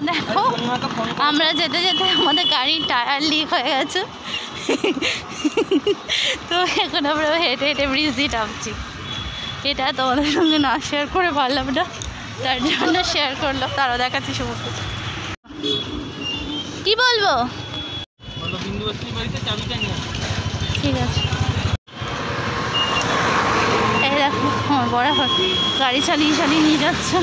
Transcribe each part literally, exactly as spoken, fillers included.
দেখো আমরা যেতে যেতে আমাদের গাড়ির টায়ার লিক হয়ে গেছে, তো এখন আমরা হেঁটে হেঁটে ব্রিজ দিয়ে নামছি। এটা তোমাদের সঙ্গে না শেয়ার করে পারলাম না, তার জন্য শেয়ার করলাম। তারাও দেখাচ্ছি সমুদ্র। কি বলবো? ঠিক আছে, এই দেখো আমার বরাবর গাড়ি চালিয়ে চালিয়ে নিয়ে যাচ্ছে।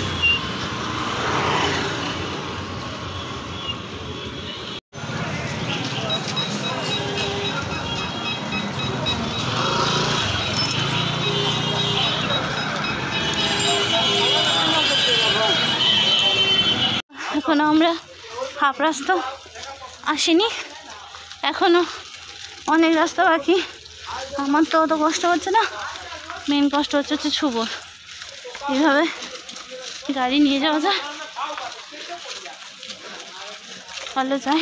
এখনো আমরা হাফ রাস্তা আসিনি, এখনো অনেক রাস্তা বাকি। আমার তো অত কষ্ট হচ্ছে না, মেন কষ্ট হচ্ছে হচ্ছে শুভর। এইভাবে গাড়ি নিয়ে যাওয়া যায়, ভালো যায়।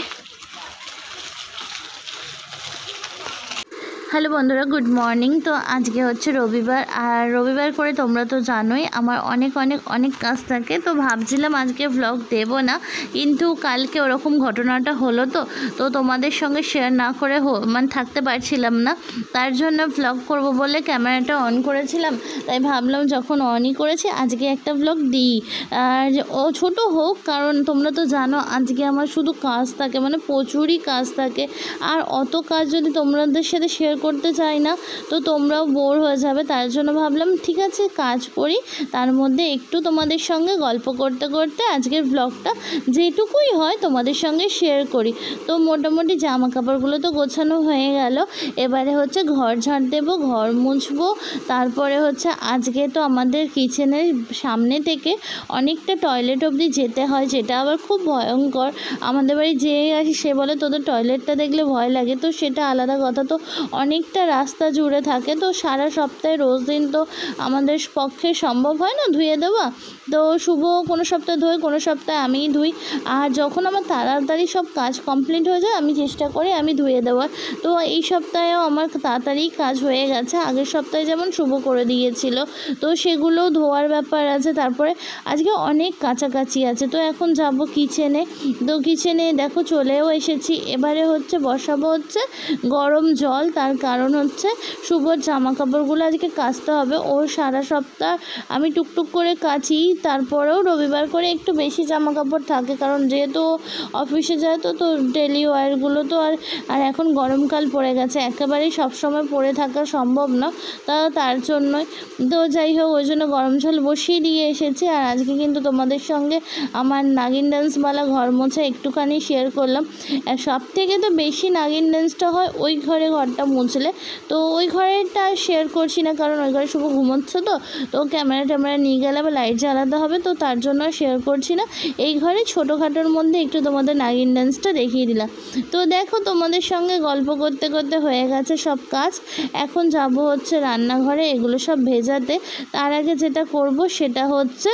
হ্যালো বন্ধুরা, গুড মর্নিং। তো আজকে হচ্ছে রবিবার, আর রবিবার করে তোমরা তো জানোই আমার অনেক অনেক অনেক কাজ থাকে। তো ভাবছিলাম আজকে ভ্লগ দেব না, কিন্তু কালকে ওরকম ঘটনাটা হলো তো তো তোমাদের সঙ্গে শেয়ার না করে মানে থাকতে পারছিলাম না। তার জন্য ভ্লগ করব বলে ক্যামেরাটা অন করেছিলাম, তাই ভাবলাম যখন অনই করেছি আজকে একটা ভ্লগ দিই। আর ও ছোট হোক, কারণ তোমরা তো জানো আজকে আমার শুধু কাজ থাকে, মানে প্রচুরই কাজ থাকে। আর অত কাজ যদি তোমাদের সাথে শেয়ার করতে চাই না তো তোমরাও বোর হয়ে যাবে। তার জন্য ভাবলাম ঠিক আছে কাজ করি, তার মধ্যে একটু তোমাদের সঙ্গে গল্প করতে করতে আজকের ব্লগটা যেটুকুই হয় তোমাদের সঙ্গে শেয়ার করি। তো মোটামুটি জামা কাপড়গুলো তো গোছানো হয়ে গেল, এবারে হচ্ছে ঘর ঝাড় দেবো, ঘর মুছবো। তারপরে হচ্ছে আজকে তো আমাদের কিচেনের সামনে থেকে অনেকটা টয়লেট অবধি যেতে হয়, যেটা আবার খুব ভয়ঙ্কর। আমাদের বাড়ি যে আসি সে বলে তোদের টয়লেটটা দেখলে ভয় লাগে, তো সেটা আলাদা কথা। তো অনেকটা রাস্তা জুড়ে থাকে, তো সারা সপ্তাহে রোজ দিন তো আমাদের পক্ষে সম্ভব হয় না ধুয়ে দেওয়া। তো শুভ কোনো সপ্তাহে ধোয়, কোনো সপ্তাহে আমিই ধুই। আর যখন আমার তাড়াতাড়ি সব কাজ কমপ্লিট হয়ে যায় আমি চেষ্টা করি আমি ধুয়ে দেওয়ার। তো এই সপ্তাহেও আমার তাড়াতাড়ি কাজ হয়ে গেছে, আগের সপ্তাহে যেমন শুভ করে দিয়েছিল, তো সেগুলো ধোয়ার ব্যাপার আছে। তারপরে আজকে অনেক কাছাকাছি আছে, তো এখন যাব কিচেনে। তো কিচেনে দেখো চলেও এসেছি। এবারে হচ্ছে বসাবো হচ্ছে গরম জল, তার কারণ হচ্ছে শুভর জামা কাপড়গুলো আজকে কাচতে হবে। ওর সারা সপ্তাহ আমি টুকটুক করে কাচি, তারপরেও রবিবার করে একটু বেশি জামা কাপড় থাকে, কারণ যেহেতু অফিসে যায় তো তো ডেলি ওয়্যারগুলো তো আর আর এখন গরমকাল পড়ে গেছে, একেবারেই সবসময় পরে থাকা সম্ভব না, তা তার জন্যই। তো যাই হোক ওই জন্য গরম জল বসিয়ে দিয়ে এসেছি। আর আজকে কিন্তু তোমাদের সঙ্গে আমার নাগিন ডান্সওয়ালা ঘর মোছা একটুখানি শেয়ার করলাম। সব থেকে তো বেশি নাগিন ডান্সটা হয় ওই ঘরে ঘরটা মুছলে, তো ওই ঘরেটা শেয়ার করছি না, কারণ ওই ঘরে শুভ ঘুমোচ্ছে, তো তো ক্যামেরা ট্যামেরা নিয়ে গেলে আবার লাইট জ্বালাতে হবে, তো তার জন্য শেয়ার করছি না। এই ঘরে ছোটোখাটোর মধ্যে একটু তোমাদের নাগিন ডান্সটা দেখিয়ে দিলাম। তো দেখো তোমাদের সঙ্গে গল্প করতে করতে হয়ে গেছে সব কাজ। এখন যাব হচ্ছে রান্নাঘরে এগুলো সব ভেজাতে। তার আগে যেটা করব সেটা হচ্ছে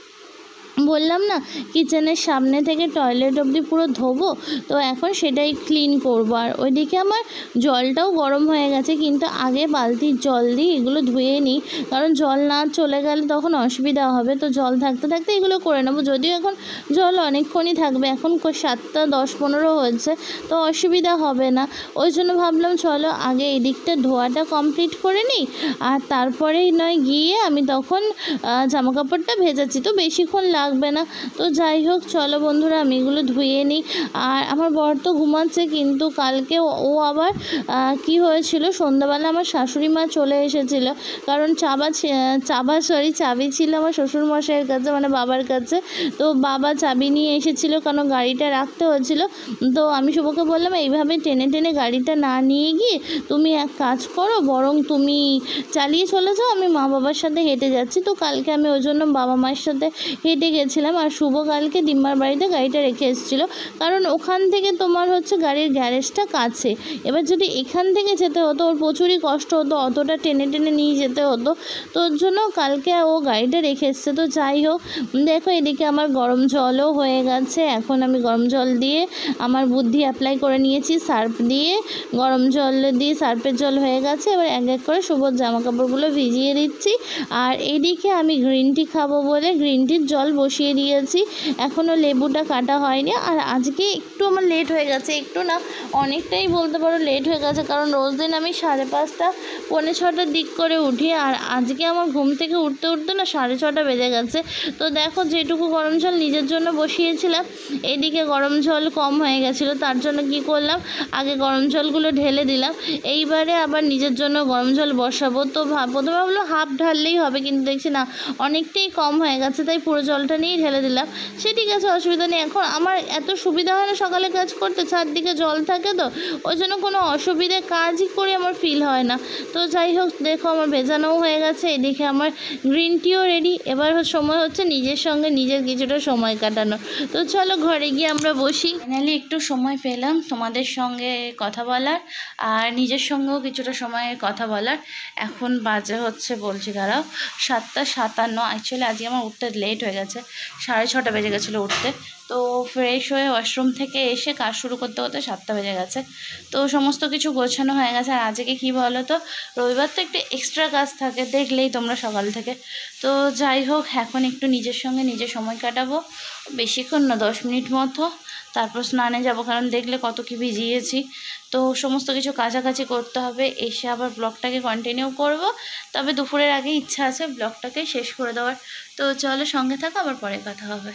বললাম না কিচেনের সামনে থেকে টয়লেট অবধি পুরো ধোবো, তো এখন সেটাই ক্লিন করবো। আর ওইদিকে আমার জলটাও গরম হয়ে গেছে, কিন্তু আগে বালতির জল দিয়ে এগুলো ধুয়ে নিই, কারণ জল না চলে গেলে তখন অসুবিধা হবে। তো জল থাকতে থাকতে এগুলো করে নেবো, যদিও এখন জল অনেকক্ষণই থাকবে, এখন সাতটা দশ পনেরো হয়েছে, তো অসুবিধা হবে না। ওই জন্য ভাবলাম চলো আগে এই দিকটা ধোয়াটা কমপ্লিট করে নিই, আর তারপরেই নয় গিয়ে আমি তখন জামা কাপড়টা ভেজাচ্ছি, তো বেশিক্ষণ লাগবে না। তো যাই হোক চলো বন্ধুরা আমি এগুলো ধুয়ে নিই। আর আমার বর তো ঘুমাচ্ছে, কিন্তু কালকে ও আবার কি হয়েছিল, সন্ধ্যাবেলা আমার শাশুড়ি মা চলে এসেছিলো, কারণ চাবা চাবা সরি চাবি ছিল আমার শ্বশুরমশাইয়ের কাছে, মানে বাবার কাছে। তো বাবা চাবি নিয়ে এসেছিলো, কারণ গাড়িটা রাখতে হয়েছিল। তো আমি শুভকে বললাম এইভাবে টেনে টেনে গাড়িটা না নিয়ে গিয়ে তুমি এক কাজ করো, বরং তুমি চালিয়ে চলে যাও, আমি মা বাবার সাথে হেঁটে যাচ্ছি। তো কালকে আমি ওই জন্য বাবা মায়ের সাথে হেঁটে গেছিলাম। আর শুভ কালকে দিম্মার বাড়িতে গাড়িটা রেখে এসেছিলো, কারণ ওখান থেকে তোমার হচ্ছে গাড়ির গ্যারেজটা কাছে। এবার যদি এখান থেকে যেতে হতো ওর প্রচুরই কষ্ট হতো, অতটা টেনে টেনে নিয়ে যেতে হতো, তো ওর জন্য কালকে ও গাড়িটা রেখে এসছে। তো যাই হোক দেখো এদিকে আমার গরম জলও হয়ে গেছে। এখন আমি গরম জল দিয়ে আমার বুদ্ধি অ্যাপ্লাই করে নিয়েছি, সার্ফ দিয়ে গরম জল দিয়ে সার্ফের জল হয়ে গেছে। এবার এক এক করে শুভর জামা কাপড়গুলো ভিজিয়ে দিচ্ছি। আর এদিকে আমি গ্রিন টি খাবো বলে গ্রিন টির জল বসিয়ে বসিয়ে দিয়েছি, এখনও লেবুটা কাটা হয়নি। আর আজকে একটু আমার লেট হয়ে গেছে, একটু না অনেকটাই বলতে পারো লেট হয়ে গেছে, কারণ রোজ দিন আমি সাড়ে পাঁচটা পৌনে ছটার দিক করে উঠি, আর আজকে আমার ঘুম থেকে উঠতে উঠতে না সাড়ে ছটা বেজে গেছে। তো দেখো যেটুকু গরম জল নিজের জন্য বসিয়েছিলাম, এইদিকে গরম জল কম হয়ে গেছিলো, তার জন্য কি করলাম, আগে গরম জলগুলো ঢেলে দিলাম। এইবারে আবার নিজের জন্য গরম জল বসাবো। তো ভাব প্রথমে ভাবলো হাফ ঢাললেই হবে, কিন্তু দেখছি না অনেকটাই কম হয়ে গেছে, তাই পুরো জলটা নিয়েই ঢেলে দিলাম। সে ঠিক আছে, অসুবিধা নেই। এখন আমার এত সুবিধা হয় না সকালে কাজ করতে, চারদিকে জল থাকে, তো ওই জন্য কোনো অসুবিধে কাজই করে আমার ফিল হয় না। তো যাই হোক, দেখো আমার ভেজানোও হয়ে গেছে, এদিকে আমার গ্রিন টিও রেডি। এবার সময় হচ্ছে নিজের সঙ্গে নিজের কিছুটা সময় কাটানো। তো চলো ঘরে গিয়ে আমরা বসি। ফাইনালি একটু সময় পেলাম তোমাদের সঙ্গে কথা বলার, আর নিজের সঙ্গেও কিছুটা সময় কথা বলার। এখন বাজে হচ্ছে, বলছি দাঁড়াও, সাতটা সাতান্ন। অ্যাকচুয়ালি আজকে আমার উঠতে লেট হয়ে গেছে, সাড়ে ছটা বেজে গেছিলো উঠতে। তো ফ্রেশ হয়ে ওয়াশরুম থেকে এসে কাজ শুরু করতে করতে সাতটা বেজে গেছে। তো সমস্ত কিছু গোছানো হয়ে গেছে। আর আজকে কী বলো তো, রবিবার তো একটু এক্সট্রা কাজ থাকে, দেখলেই তোমরা সকাল থেকে। তো যাই হোক, এখন একটু নিজের সঙ্গে নিজে সময় কাটাবো, বেশিক্ষণ না, দশ মিনিট মতো। তারপর স্নানে যাব, কারণ দেখলে কত কী ভিজিয়েছি। তো সমস্ত কিছু কাছাকাছি করতে হবে, এসে আবার ব্লগটাকে কন্টিনিউ করব। তবে দুপুরের আগে ইচ্ছা আছে ব্লগটাকে শেষ করে দেওয়ার। তো চলো সঙ্গে থাকো, আবার পরে কথা হবে।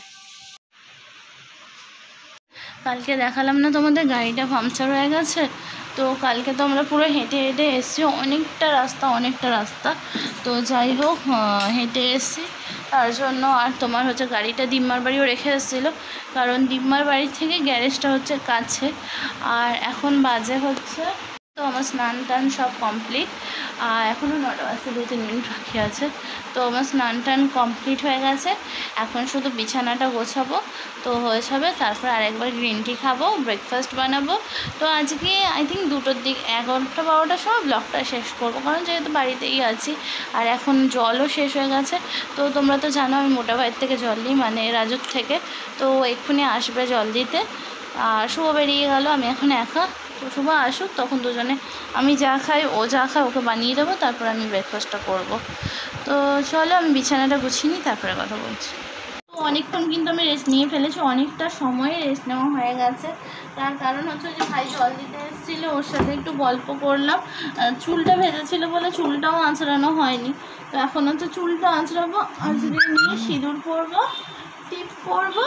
কালকে দেখালাম না তোমাদের, গাড়িটা পাংচার হয়ে গেছে। তো কালকে তো আমরা পুরো হেঁটে হেঁটে এসেছি, অনেকটা রাস্তা অনেকটা রাস্তা তো যাই হোক হেঁটে এসেছি, তার জন্য। আর তোমার হচ্ছে গাড়িটা দিম্মার বাড়িও রেখে এসেছিলো, কারণ দিম্মার বাড়ি থেকে গ্যারেজটা হচ্ছে কাছে। আর এখন বাজে হচ্ছে, তো আমার স্নান টান সব কমপ্লিট, আর এখনও নটা বাজতে দু তিন মিনিট বাকি আছে। তো আমার স্নান টান কমপ্লিট হয়ে গেছে, এখন শুধু বিছানাটা গোছাবো, তো হয়ে যাবে। তারপর আরেকবার গ্রিন টি খাবো, ব্রেকফাস্ট বানাবো। তো আজকে আই থিঙ্ক দুটোর দিক, এগারোটা বারোটার সময় ব্লগটা শেষ করবো, কারণ যেহেতু বাড়িতেই আছি। আর এখন জলও শেষ হয়ে গেছে। তো তোমরা তো জানো আমি মোটা ভাইয়ের থেকে জল নিই, মানে রাজুর থেকে। তো এক্ষুনি আসবে জল দিতে, আর শুভ বেরিয়ে গেল, আমি এখন একা। তো শুভ আসুক, তখন দুজনে, আমি যা খাই ও যা খায় ওকে বানিয়ে দেবো, তারপর আমি ব্রেকফাস্টটা করব। তো চলো আমি বিছানাটা গুছিয়ে নিই, তারপরে কথা বলছি। তো অনেকক্ষণ কিন্তু আমি রেস্ট নিয়ে ফেলেছি, অনেকটা সময় রেস্ট নেওয়া হয়ে গেছে। তার কারণ হচ্ছে যে ভাই জল দিতে এসেছিলো, ওর সাথে একটু গল্প করলাম। চুলটা ভেজেছিলো বলে চুলটাও আঁচড়ানো হয়নি। তো এখন হচ্ছে চুলটা আঁচড়াবো, আঁচড়িয়ে নিয়ে সিঁদুর পরবো, টিপ পরবো,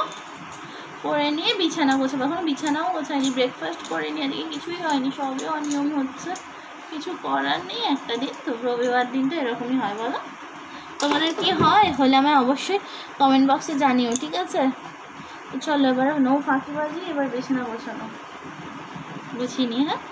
করে নিয়ে বিছানা গোছাবো। এখন বিছানাও গোছায়নি, ব্রেকফাস্ট করে নিয়ে আজকে কিছুই হয়নি, সবই অনিয়ম হচ্ছে, কিছু করার নেই। একটা দিন তো, রবিবার দিনটা এরকমই হয়, বলো তোমাদের কি হয়? হলে আমায় অবশ্যই কমেন্ট বক্সে জানিও, ঠিক আছে? তো চলো এবার নো ফাঁকিবাজি, এবার বিছানা গোছানো গুছিয়ে নিয়ে। হ্যাঁ,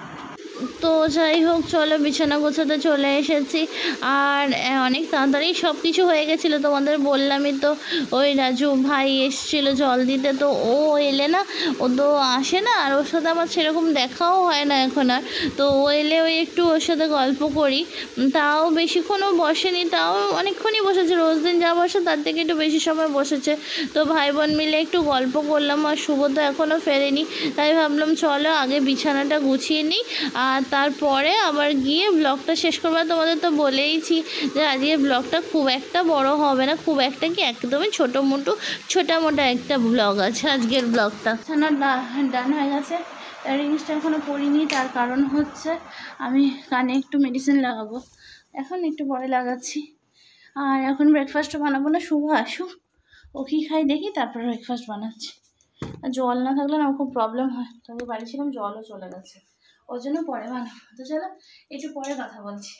তো যাই হোক চলো বিছানা গোছাতে চলে এসেছি। আর অনেক তাড়াতাড়ি সব কিছু হয়ে গেছিলো, তোমাদের বললামই তো। ওই রাজু ভাই এসেছিলো জল দিতে, তো ও এলে না, ও তো আসে না, আর ওর সাথে আমার সেরকম দেখাও হয় না এখন আর। তো ও এলে ওই একটু ওর সাথে গল্প করি, তাও বেশিক্ষণও বসেনি, তাও অনেকক্ষণই বসেছে, রোজ দিন যা বসে তার থেকে একটু বেশি সময় বসেছে। তো ভাই বোন মিলে একটু গল্প করলাম, আর শুভ তো এখনও ফেরেনি, তাই ভাবলাম চলো আগে বিছানাটা গুছিয়ে নিই, আর তারপরে আবার গিয়ে ব্লগটা শেষ করবো। তোমাদের তো বলেইছি যে আজকে ব্লগটা খুব একটা বড় হবে না, খুব একটা কি, একদমই ছোটো মোটো ছোটা মোটা একটা ব্লগ আছে আজকের ব্লগটা। ছানা ডান হয়ে গেছে, রিংসটা এখনও পরিনি, তার কারণ হচ্ছে আমি কানে একটু মেডিসিন লাগাবো, এখন একটু পরে লাগাচ্ছি। আর এখন ব্রেকফাস্টও বানাবো না, শুভ আসুক, ও কী খাই দেখি, তারপর ব্রেকফাস্ট বানাচ্ছি। আর জল না থাকলে না খুব প্রবলেম হয়, তবে বাড়ি ছিলাম জলও চলে গেছে, ওর জন্য পরে বানাবো। তো চলো একটু পরে কথা বলছি।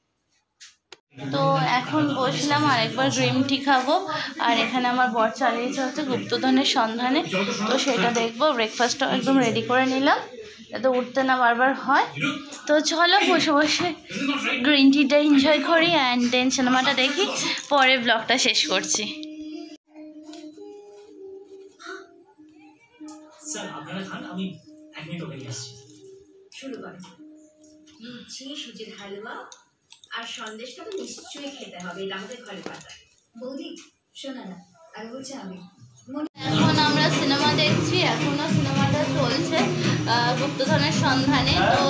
তো এখন বসলাম আর একবার গ্রিন টি খাবো, আর এখানে আমার বর চালিয়েছে হচ্ছে গুপ্তধনের সন্ধানে, তো সেটা দেখবো। ব্রেকফাস্টটাও একদম রেডি করে নিলাম যাতে উঠতে না বারবার হয়। তো চলো বসে বসে গ্রিন টিটা এনজয় করি, অ্যান্ড দেন সিনেমাটা দেখি, পরে ব্লগটা শেষ করছি। শুরু করে লুচি, সুজির হালুয়া আর সন্দেশটা তো নিশ্চয়ই খেতে হবে, এটা আমাদের ঘরে পাতা। বৌদি শোনা না, আগে বলছি আমি। এখন আমরা সিনেমা দেখছি, এখনো সিনেমাটা চলছে গুপ্তধনের সন্ধানে। তো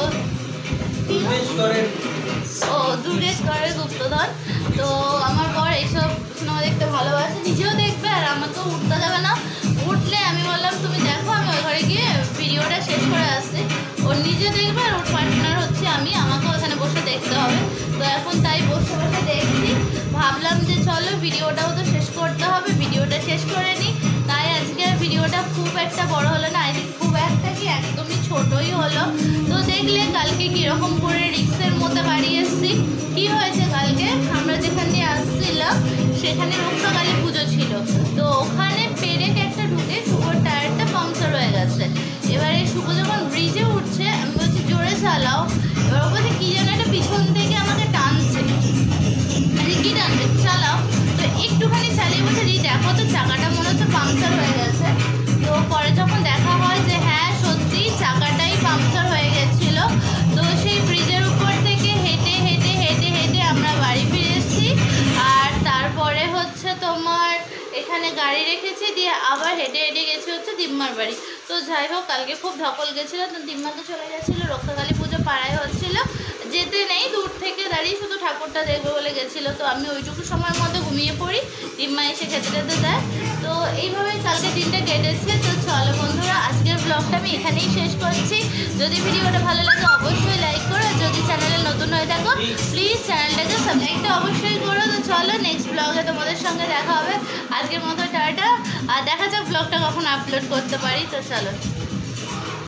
ও দুর্গেশগড়ের গুপ্তধন। তো আমার বর এইসব সিনেমা দেখতে দেখতে ভালোবাসে, নিজেও দেখবে আর আমাকেও উঠতে দেবে না। উঠলে আমি বললাম তুমি দেখো, আমি ওই ঘরে গিয়ে ভিডিওটা শেষ করে আসছি। ওর নিজে দেখবে আর ওর পার্টনার হচ্ছে আমি, আমাকেও ওখানে বসে দেখতে হবে। তো এখন তাই বসে বসে দেখছি, ভাবলাম যে চলো ভিডিওটাও তো শেষ করতে হবে, ভিডিওটা শেষ করে নিই। তাই আজকে ভিডিওটা খুব একটা বড় হলো না, আই থিঙ্ক খুব একটা কি একদমই ছোটই হলো। তো দেখলে কালকে কীরকম করে রিক্সের মধ্যে বাড়ি এসেছি। কী হয়েছে, কালকে আমরা যেখানে আসছিলাম সেখানে রক্ষাকালী পুজো ছিল। তো ওখানে পেরেক একটা ঢুকে শুভর টায়ারটা পাংচার হয়ে গেছে। এবারে শুভ যখন ব্রিজে উঠছে আমি বলছি জোরে চালাও, এবার ও বলছে কী যেন একটা পিছন থেকে আমাকে টানছে, আমি কী টানবে চালাও। তো একটুখানি চালিয়ে বলছে রি দেখো তো চাকাটা মনে হচ্ছে পাংচার হয়ে গেছে। তো পরে যখন দেখা হয় যে হ্যাঁ সত্যি চাকাটাই পাংচার হয়ে গেছিলো। তো সেই ব্রিজের উপর থেকে হেঁটে হেঁটে হেঁটে হেঁটে আমরা বাড়ি ফিরেছি। আর তারপরে হচ্ছে তোমার এখানে গাড়ি রেখেছি, দিয়ে আবার হেঁটে হেঁটে গেছি হচ্ছে দিম্মার বাড়ি। তো যাই হোক কালকে খুব ধকল গেছিলো, তো দিম্মা তো চলে গেছিলো, রক্ষাকালী পুজো পাড়ায় হচ্ছিলো, যেতে নেই দূর থেকে দাঁড়িয়ে শুধু ঠাকুরটা দেখবে বলে গেছিলো। তো আমি ওইটুকু সময়ের মধ্যে ঘুমিয়ে পড়ি, দিম্মা এসে খেতে খেতে দেয়। তো এইভাবেই কালকে দিনটা কেটেছে। তো চলো বন্ধুরা, আজকের ব্লগটা আমি এখানেই শেষ করছি। যদি ভিডিওটা ভালো লাগে অবশ্যই লাইক করো, আর যদি চ্যানেলে নতুন হয়ে থাকো প্লিজ চ্যানেলটাকে সাবস্ক্রাইবটা অবশ্যই করো। তো চলো নেক্সট ব্লগে তোমাদের সঙ্গে দেখা হবে। আজকের মতো টাটা, আর দেখা যাক ব্লগটা কখন আপলোড করতে পারি। তো চলো।